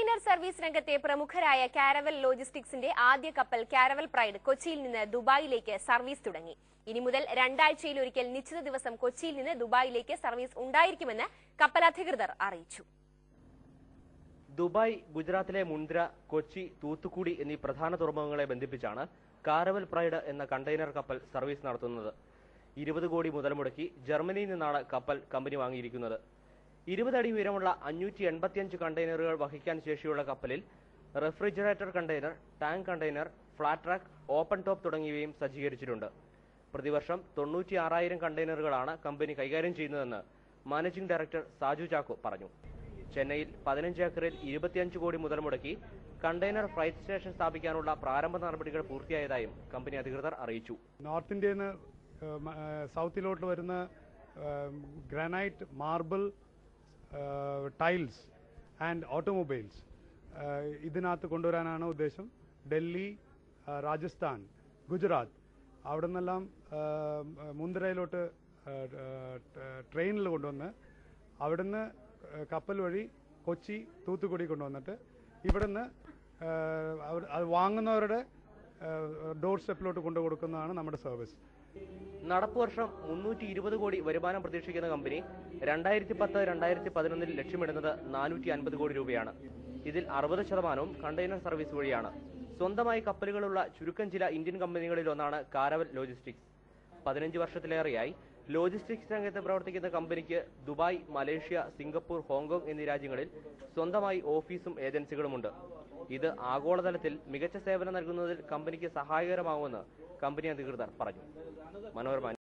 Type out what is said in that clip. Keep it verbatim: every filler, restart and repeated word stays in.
Container service രംഗത്തെ പ്രമുഖരായ caravel ലോജിസ്റ്റിക്സിന്റെ ആദ്യ കപ്പൽ കാരവൽ പ്രൈഡ് കൊച്ചിയിൽ നിന്ന് ദുബായിലേക്ക് സർവീസ് തുടങ്ങി. ഇനി മുതൽ രണ്ടാഴ്ചയിൽ ഒരിക്കൽ നിശ്ചിത ദിവസം കൊച്ചിയിൽ നിന്ന് ദുബായിലേക്ക് സർവീസ് ഉണ്ടായിരിക്കുമെന്ന് കപ്പൽ അധികൃതർ അറിയിച്ചു. ദുബായ്, ഗുജറാത്തിലെ മുന്ദ്ര, കൊച്ചി, തൂത്തുക്കുടി എന്നീ പ്രധാന തുറമുഖങ്ങളെ ബന്ധിപ്പിച്ചാണ് കാരവൽ പ്രൈഡ് എന്ന കണ്ടെയ്നർ കപ്പൽ സർവീസ് നടത്തുന്നത്. ഇരുപത് കോടി മുതൽ മുടക്കി ജർമ്മനിയിൽ നിന്നാണ് കപ്പൽ കമ്പനി വാങ്ങിയിരിക്കുന്നത്. ഇരുപത് അടി ഉയരമുള്ള അഞ്ഞൂറ്റി എൺപത്തിയഞ്ച് കണ്ടെയ്നറുകൾ വഹിക്കാൻ ശേഷിയുള്ള കപ്പലിൽ refrigerator container, tank container, flat track, open top തുടങ്ങിയവയും സജ്ജീകരിച്ചിട്ടുണ്ട്. പ്രതിവർഷം തൊണ്ണൂറ്റി ആറായിരം കണ്ടെയ്നറുകളാണ് കമ്പനി കൈകാര്യം ചെയ്യുന്നതെന്ന് മാനേജിംഗ് ഡയറക്ടർ സാജു ചാക്കോ പറഞ്ഞു. ചെന്നൈയിൽ പതിനഞ്ച് ഏക്കറിൽ ഇരുപത്തിയഞ്ച് കോടി മുതൽ മുടക്കി കണ്ടെയ്നർ ഫ്രൈറ്റ് സ്റ്റേഷൻ സ്ഥാപിക്കാനുള്ള പ്രാരംഭ നടപടികൾ പൂർത്തിയായതായും കമ്പനി അധികൃതർ അറിയിച്ചു. നോർത്ത് ഇന്ത്യയിൽ നിന്ന് സൗത്തിലോട്ട് വരുന്ന granite, marble, tiles and automobiles ഇതിനകത്ത് കൊണ്ടുവരാനാണ് ഉദ്ദേശം. ഡൽഹി, രാജസ്ഥാൻ, ഗുജറാത്ത് അവിടെ നിന്നെല്ലാം മുന്ദ്രയിലോട്ട് ട്രെയിനിൽ കൊണ്ടുവന്ന് അവിടുന്ന് കപ്പൽ വഴി കൊച്ചി, തൂത്തുക്കുടി കൊണ്ടുവന്നിട്ട് ഇവിടുന്ന് അത് വാങ്ങുന്നവരുടെ ഡോർ സ്റ്റെപ്പിലോട്ട് കൊണ്ടു കൊടുക്കുന്നതാണ് നമ്മുടെ സർവീസ്. നടപ്പ് വർഷം മുന്നൂറ്റി ഇരുപത് കോടി വരുമാനം പ്രതീക്ഷിക്കുന്ന കമ്പനി രണ്ടായിരത്തി പത്ത് രണ്ടായിരത്തി പതിനൊന്നിൽ ലക്ഷ്യമിടുന്നത് നാനൂറ്റി അൻപത് കോടി രൂപയാണ്. ഇതിൽ അറുപത് ശതമാനവും കണ്ടെയ്നർ സർവീസ് വഴിയാണ്. സ്വന്തമായി കപ്പലുകളുള്ള ചുരുക്കം ചില ഇന്ത്യൻ കമ്പനികളിൽ ഒന്നാണ് കാരവൽ ലോജിസ്റ്റിക്സ്. പതിനഞ്ച് വർഷത്തിലേറെയായി ലോജിസ്റ്റിക്സ് രംഗത്ത് പ്രവർത്തിക്കുന്ന കമ്പനിക്ക് ദുബായ്, മലേഷ്യ, സിംഗപ്പൂർ, ഹോങ്കോങ് എന്നീ രാജ്യങ്ങളിൽ സ്വന്തമായി ഓഫീസും ഏജൻസികളുമുണ്ട്. ഇത് ആഗോളതലത്തിൽ മികച്ച സേവനം നൽകുന്നതിൽ കമ്പനിക്ക് സഹായകരമാകുമെന്ന് കമ്പനി അധികൃതർ പറഞ്ഞു. മനോരമ